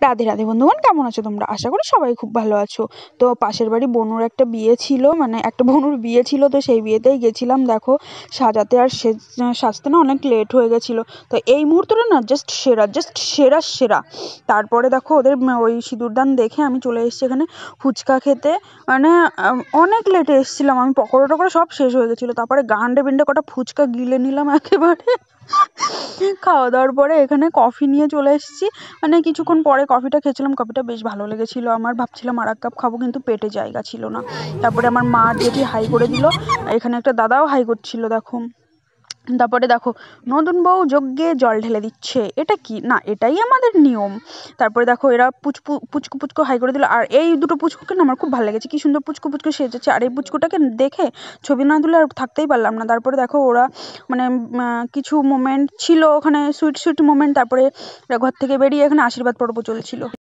রাধে রাধে বন্ধুগণ, কেমন আছো তোমরা? আশা করি সবাই খুব ভালো আছো। তো পাশের বাড়ি বনুর একটা বিয়ে ছিল, মানে একটা বনুর বিয়ে ছিল, তো সেই বিয়েতেই গেছিলাম। দেখো সাজাতে আর সাজতে না অনেক লেট হয়ে গেছিলো। তো এই মুহূর্তটা না জাস্ট সেরা, জাস্ট সেরা সেরা। তারপরে দেখো ওদের ওই সিঁদুরদান দেখে আমি চলে এসেছি এখানে ফুচকা খেতে। মানে অনেক লেটে এসেছিলাম আমি, পকোড়া টকোড়া সব শেষ হয়ে গেছিলো। তারপরে গান্ডে বিন্ডে কটা ফুচকা গিলে নিলাম একেবারে। খাওয়া দাওয়ার পরে এখানে কফি নিয়ে চলে এসেছি। মানে কিছুক্ষণ পরে কফিটা খেয়েছিলাম, কফিটা বেশ ভালো লেগেছিলো আমার। ভাবছিলাম আর এক কাপ খাবো, কিন্তু পেটে জায়গা ছিল না। তারপরে আমার মা জেঠি হাই করে দিল, এখানে একটা দাদাও হাই করছিল দেখো। তারপরে দেখো নতুন বউ যজ্ঞে জল ঢেলে দিচ্ছে, এটা কি না, এটাই আমাদের নিয়ম। তারপরে দেখো এরা পুচকু পুচকু হাই করে দিল। আর এই দুটো পুচকুকে না আমার খুব ভালো লেগেছে, কি সুন্দর পুচকু পুচকু সেজেছে। আর এই পুচকুটাকে দেখে ছবি না তুলে আর থাকতেই পারলাম না। তারপরে দেখো ওরা মানে কিছু মোমেন্ট ছিল ওখানে, সুইট সুইট মোমেন্ট। তারপরে ঘর থেকে বেরিয়ে এখানে আশীর্বাদ পর্ব চলছিল।